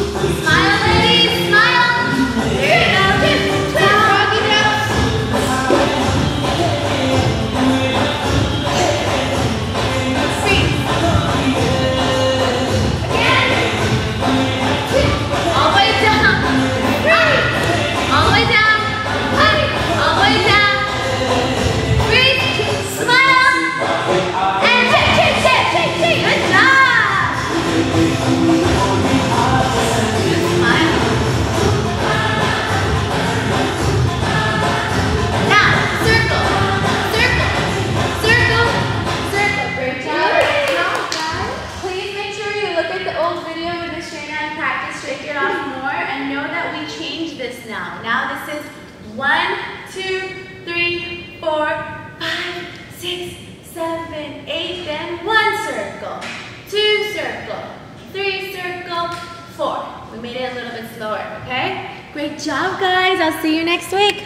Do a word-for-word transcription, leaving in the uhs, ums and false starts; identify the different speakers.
Speaker 1: Smile, ladies, smile. There you go. Twist, twist, froggy down. Freeze. Again. Twist. All the way down. Freeze. All the way down. Honey. All the way down. Freeze. Smile. And shake, shake, shake, shake, shake. Good job. Smile. Now, circle, circle, circle, circle. Great job. Great job, guys. Please make sure you look at the old video with Miss Shayna and practice shake it off more, and know that we changed this now. Now this is one, two, three, four, five, six, seven, eight, then one circle, two circle, three circle, four. We made it a little bit slower, okay? Great job, guys. I'll see you next week.